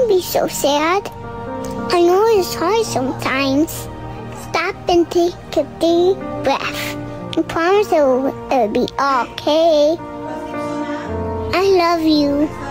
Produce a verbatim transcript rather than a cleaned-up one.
Don't be so sad. I know it's hard sometimes. Stop and take a deep breath. I promise it'll, it'll be okay. I love you.